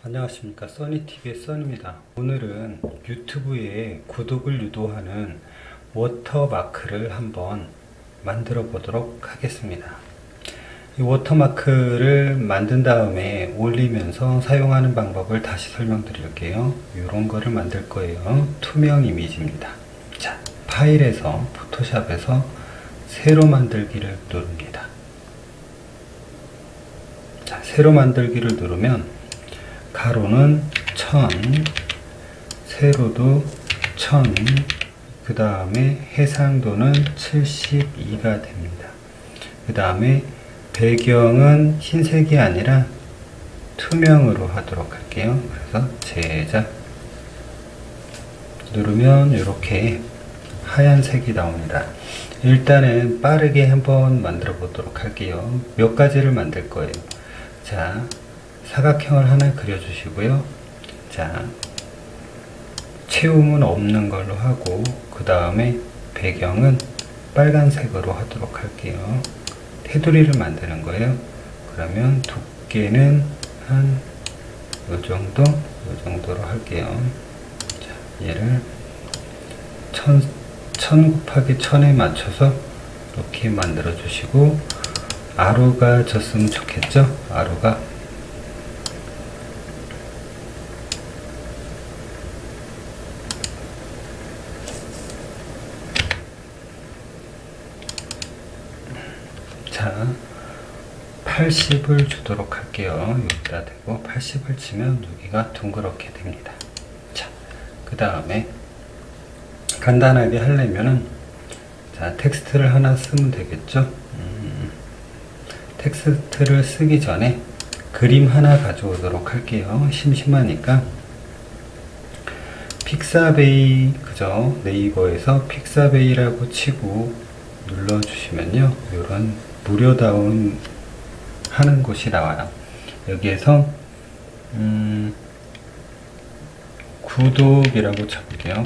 안녕하십니까, 써니TV의 써니입니다. 오늘은 유튜브에 구독을 유도하는 워터마크를 한번 만들어 보도록 하겠습니다. 이 워터마크를 만든 다음에 올리면서 사용하는 방법을 다시 설명드릴게요. 이런 거를 만들 거예요. 투명 이미지입니다. 자, 파일에서 포토샵에서 새로 만들기를 누릅니다. 자, 새로 만들기를 누르면 가로는 1000, 세로도 1000, 그 다음에 해상도는 72가 됩니다. 그 다음에 배경은 흰색이 아니라 투명으로 하도록 할게요. 그래서 제작 누르면 이렇게 하얀색이 나옵니다. 일단은 빠르게 한번 만들어 보도록 할게요. 몇 가지를 만들 거예요. 자, 사각형을 하나 그려주시고요. 자, 채움은 없는 걸로 하고, 그 다음에 배경은 빨간색으로 하도록 할게요. 테두리를 만드는 거예요. 그러면 두께는 한 요 정도로 할게요. 자, 얘를 1000 곱하기 1000에 맞춰서 이렇게 만들어 주시고, 아로가 졌으면 좋겠죠? 아로가 자, 80을 주도록 할게요. 여기다 대고 80을 치면 여기가 둥그렇게 됩니다. 자, 그 다음에 간단하게 하려면은, 자, 텍스트를 하나 쓰면 되겠죠. 텍스트를 쓰기 전에 그림 하나 가져오도록 할게요. 심심하니까. 픽사베이, 그죠? 네이버에서 픽사베이라고 치고 눌러주시면요, 이런 무료 다운 하는 곳이 나와요. 여기에서 구독이라고 쳐볼게요.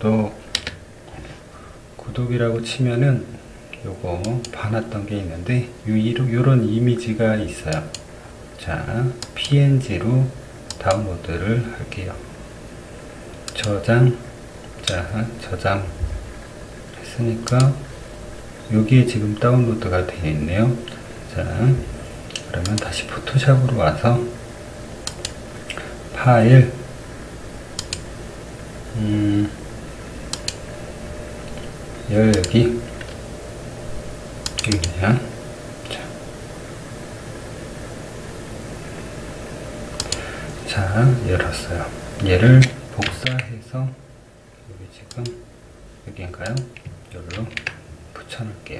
구독이라고 치면은 요거 봐놨던 게 있는데, 요런 이미지가 있어요. 자, PNG로 다운로드를 할게요. 저장. 자, 저장 했으니까 여기에 지금 다운로드가 되어 있네요. 자, 그러면 다시 포토샵으로 와서 파일, 여기 있네요. 자, 열었어요. 얘를 복사해서 여기 지금 여기인가요? 여기로 붙여놓을게요.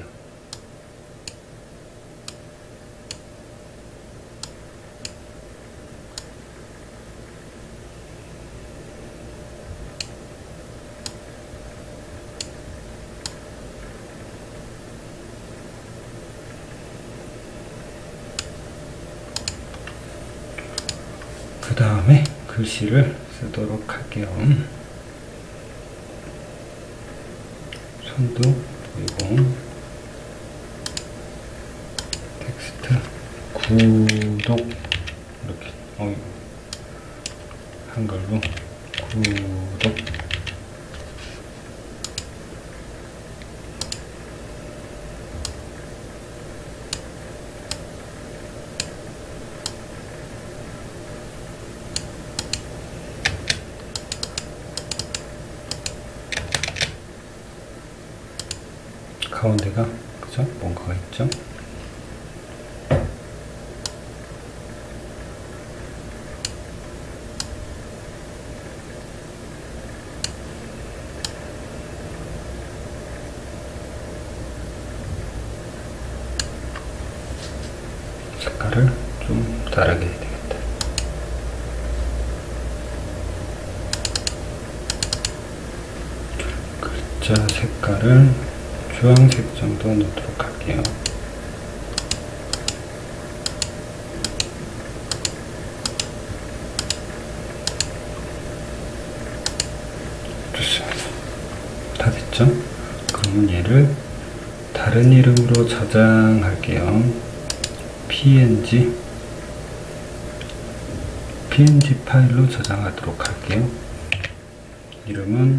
그 다음에 글씨를 쓰도록 할게요. 손도 보이고, 텍스트 구독 이렇게 한글로 구독. 가운데가, 그죠? 뭔가가 있죠? 색깔을 좀 다르게 해야 되겠다. 글자 색깔을 주황색 정도 넣도록 할게요. 좋습니다. 다 됐죠? 그러면 얘를 다른 이름으로 저장할게요. PNG png 파일로 저장하도록 할게요. 이름은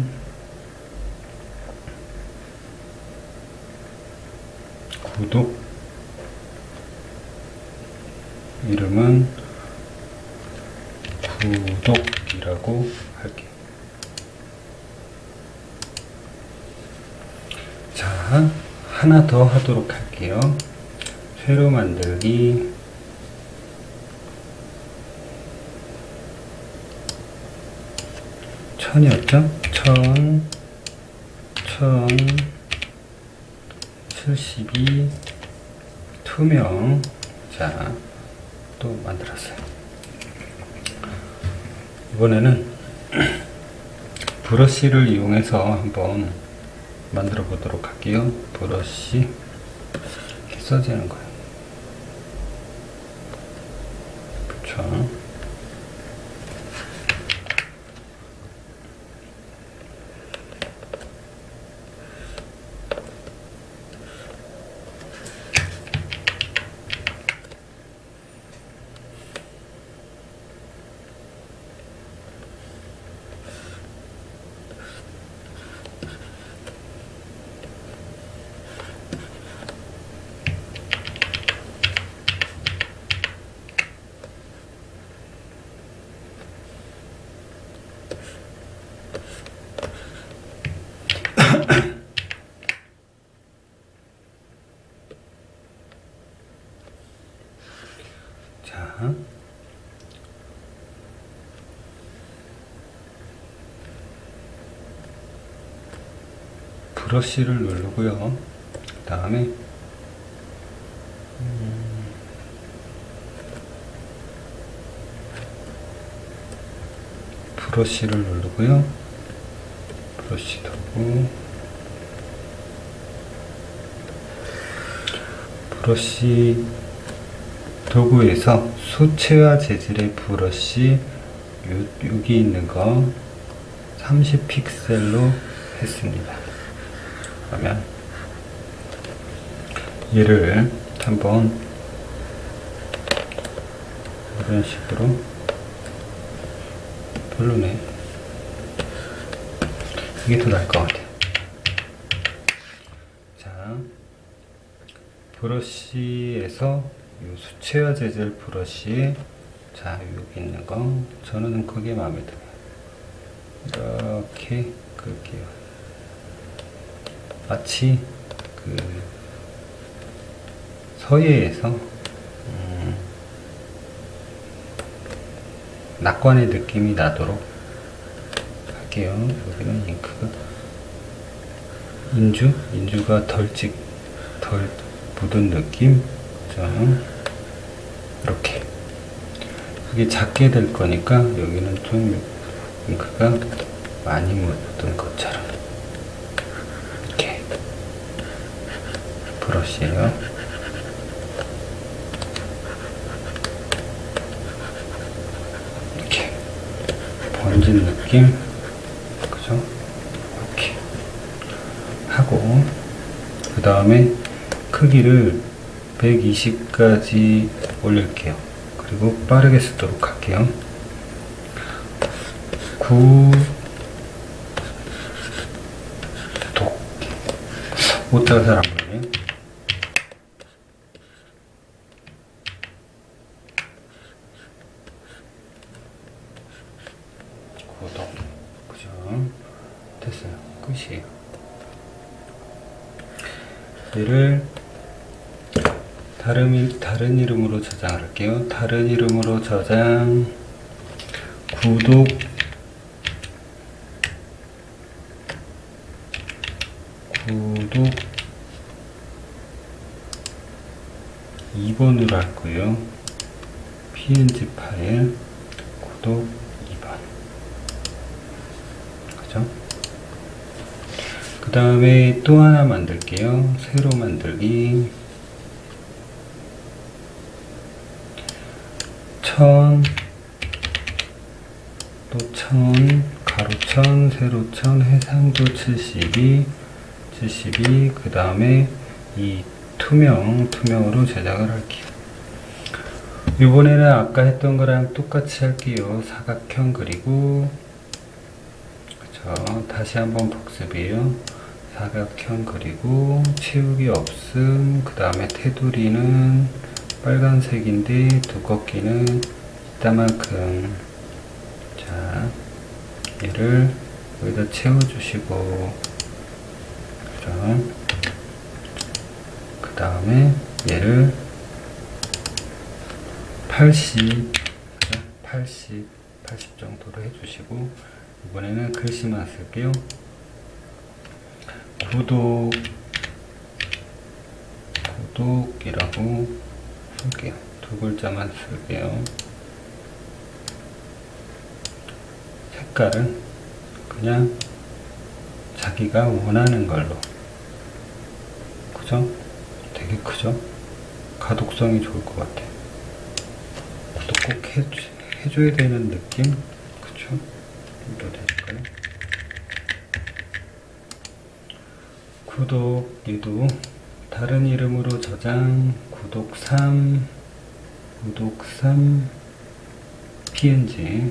구독, 이름은 구독이라고 할게요. 자, 하나 더 하도록 할게요. 새로 만들기, 천이었죠? 1072 투명. 자, 또 만들었어요. 이번에는 브러쉬를 이용해서 한번 만들어 보도록 할게요. 브러쉬 이렇게 써지는 거예요. 그쵸? 자, 브러쉬를 누르고요. 그 다음에 브러쉬를 누르고요. 브러쉬 도구, 브러쉬 도구에서 수채화 재질의 브러쉬 여기 있는 거 30픽셀로 했습니다. 그러면 얘를 한번 이런 식으로, 별로네. 이게 더 나을 것 같아요. 자, 브러쉬에서 이 수채화 재질 브러쉬, 자, 여기 있는 거 저는 그게 마음에 들어요. 이렇게 끌게요. 마치 그 서예에서 낙관의 느낌이 나도록 할게요. 여기는 잉크가 인주가 덜 묻은 느낌. 이렇게 그게 작게 될 거니까 여기는 좀 잉크가 많이 묻은 것처럼 이렇게 브러쉬예요. 이렇게 번진 느낌, 그죠? 이렇게 하고, 그 다음에 크기를 120까지 올릴게요. 그리고 빠르게 쓰도록 할게요. 구독. 오타가 잘 안 보이네. 구독. 그죠? 됐어요. 끝이에요. 얘를 다른 이름으로 저장을 할게요. 다른 이름으로 저장, 구독, 2번으로 할 거예요. png 파일, 구독 2번. 그죠? 그 다음에 또 하나 만들게요. 새로 만들기. 1000, 또 1000, 가로 1000, 세로 1000, 해상도 72, 그 다음에 이 투명으로 제작을 할게요. 이번에는 아까 했던 거랑 똑같이 할게요. 사각형 그리고, 그쵸. 다시 한번 복습이에요. 사각형 그리고 채우기 없음, 그 다음에 테두리는 빨간색인데 두껍기는 이따만큼. 자, 얘를 여기다 채워주시고, 그 다음에 얘를 80 정도로 해주시고, 이번에는 글씨만 쓸게요. 구독이라고 쓸게요. 두 글자만 쓸게요. 색깔은 그냥 자기가 원하는 걸로. 그죠? 되게 크죠? 가독성이 좋을 것 같아. 또 꼭 해줘야 되는 느낌? 그쵸? 좀 더 될까요? 구독, 얘도 다른 이름으로 저장, 구독 3 png,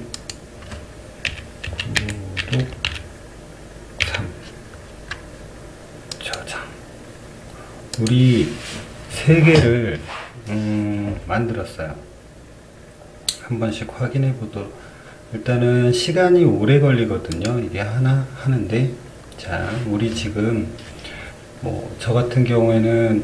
구독 3 저장. 우리 3개를 만들었어요. 한 번씩 확인해 보도록. 일단은 시간이 오래 걸리거든요. 이게 하나 하는데, 자, 우리 지금 저 같은 경우에는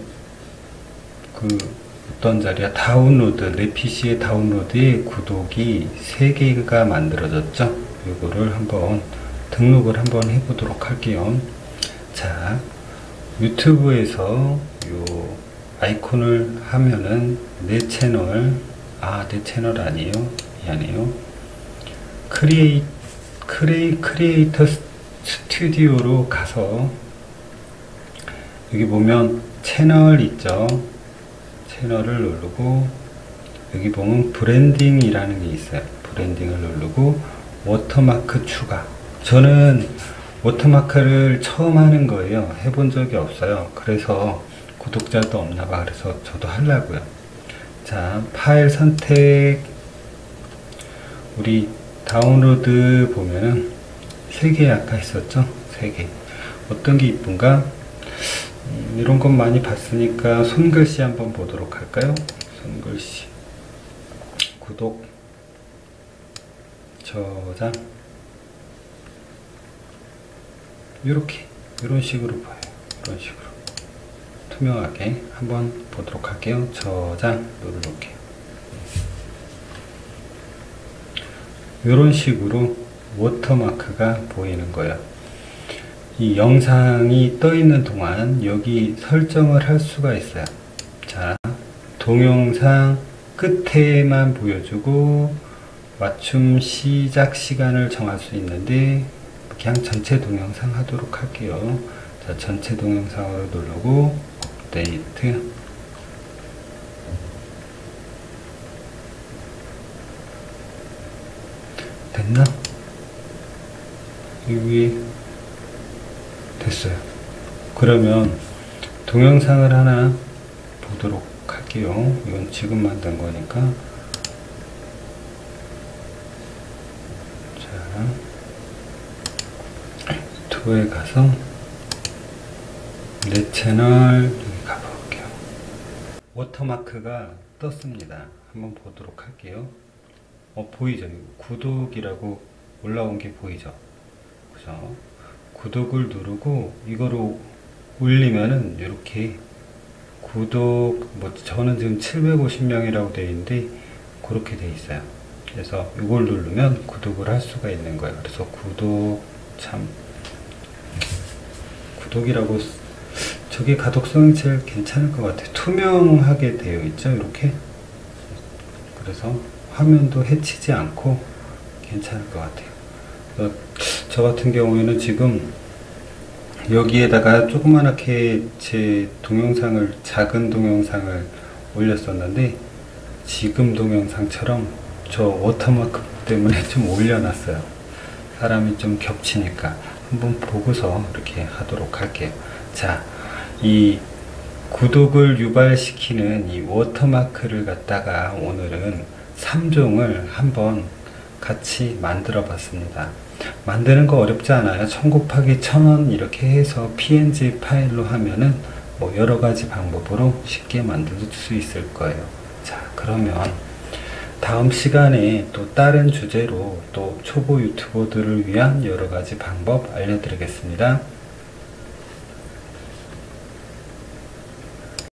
어떤 자리야, 다운로드, 내 PC에 다운로드에 구독이 3개가 만들어졌죠. 이거를 한번 등록을 한번 해보도록 할게요. 자, 유튜브에서 요 아이콘을 하면은 내 채널, 내 채널 아니에요. 미안해요. 크리에이터 스튜디오로 가서 여기 보면 채널 있죠. 채널을 누르고 여기 보면 브랜딩이라는 게 있어요. 브랜딩을 누르고 워터마크 추가. 저는 워터마크를 처음 하는 거예요. 해본 적이 없어요. 그래서 구독자도 없나 봐. 그래서 저도 하려고요. 자, 파일 선택. 우리 다운로드 보면은 3개 아까 있었죠? 3개. 어떤 게 이쁜가? 이런 건 많이 봤으니까 손글씨 한번 보도록 할까요? 손글씨. 구독. 저장. 이런 식으로 봐요. 이런 식으로. 투명하게 한번 보도록 할게요. 저장 누를게요. 이런 식으로 워터마크가 보이는 거예요. 이 영상이 떠 있는 동안 여기 설정을 할 수가 있어요. 자, 동영상 끝에만 보여주고 맞춤 시작 시간을 정할 수 있는데 그냥 전체 동영상 하도록 할게요. 자, 전체 동영상으로 누르고 업데이트. 됐나? 여기 됐어요. 그러면 동영상을 하나 보도록 할게요. 이건 지금 만든 거니까. 자, 유튜브에 가서 내 채널 여기 가볼게요. 워터마크가 떴습니다. 한번 보도록 할게요. 보이죠? 구독이라고 올라온 게 보이죠? 그죠? 구독을 누르고 이거로 올리면은 이렇게 구독, 저는 지금 750명이라고 되어 있는데 그렇게 되어 있어요. 그래서 이걸 누르면 구독을 할 수가 있는 거예요. 그래서 구독이라고, 저게 가독성이 제일 괜찮을 것 같아요. 투명하게 되어 있죠, 이렇게. 그래서 화면도 해치지 않고 괜찮을 것 같아요. 저 같은 경우에는 지금 여기에다가 조그맣게 제 동영상을, 작은 동영상을 올렸었는데 지금 동영상처럼 저 워터마크 때문에 좀 올려놨어요. 사람이 좀 겹치니까 한번 보고서 이렇게 하도록 할게요. 자, 이 구독을 유발시키는 이 워터마크를 갖다가 오늘은 3종을 한번 같이 만들어 봤습니다. 만드는 거 어렵지 않아요. 1000 곱하기 1000원 이렇게 해서 png 파일로 하면은 뭐 여러 가지 방법으로 쉽게 만들 수 있을 거예요. 자, 그러면 다음 시간에 또 다른 주제로 또 초보 유튜버들을 위한 여러 가지 방법 알려드리겠습니다.